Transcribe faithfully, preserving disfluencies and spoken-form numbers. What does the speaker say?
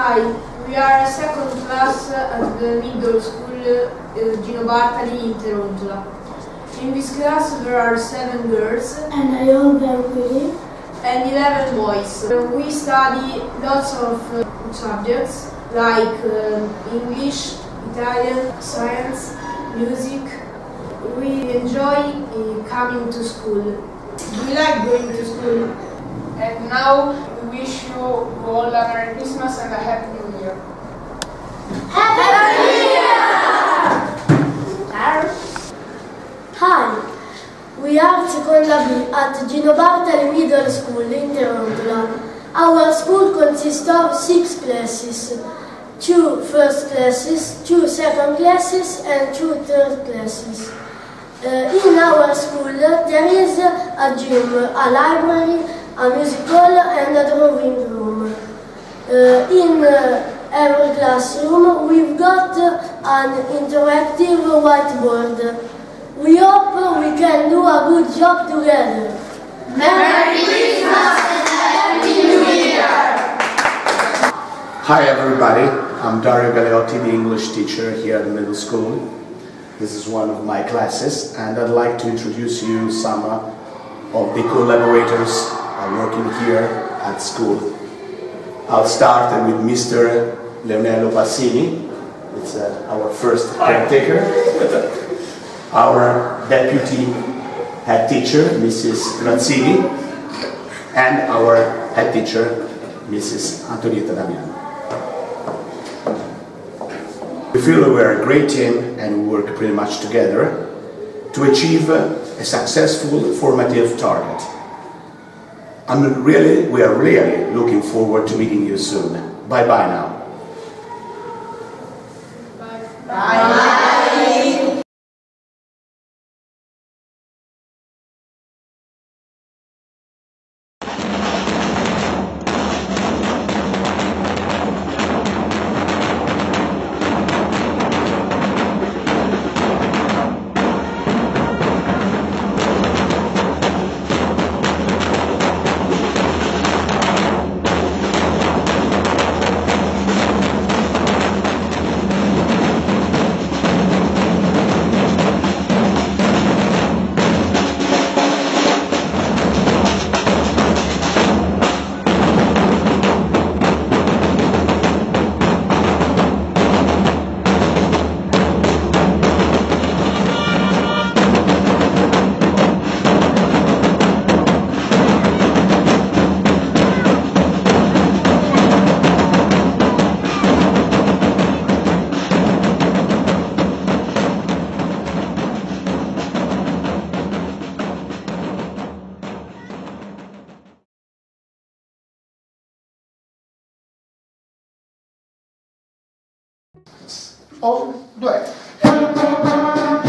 Hi, we are a second class at the middle school uh, Gino Bartali in Terontola. In this class there are seven girls and I all very pretty and eleven boys. Uh, we study lots of uh, subjects like uh, English, Italian, science, music. We enjoy uh, coming to school. We like going to school. And now we wish you all a Merry Christmas and a Happy New Year. Happy New Year! Hi, we are Seconda B at Gino Bartali Middle School in Terontola. Our school consists of six classes, two first classes, two second classes and two third classes. Uh, in our school there is a gym, a library, a music hall and a drawing room. Uh, in uh, every classroom we've got an interactive whiteboard. We hope we can do a good job together. Merry Christmas and Happy New Year! Hi everybody, I'm Dario Galeotti, the English teacher here at the middle school. This is one of my classes and I'd like to introduce you some of the collaborators working here at school. I'll start with Mister Leonello Passini, it's uh, our first caretaker, our deputy head teacher, Missus Grazzini, and our head teacher, Missus Antonietta Damiano. We feel that we're a great team and we work pretty much together to achieve a successful formative target. I'm really, we are really looking forward to meeting you soon. Bye-bye now. Bye. Bye. Oh, due.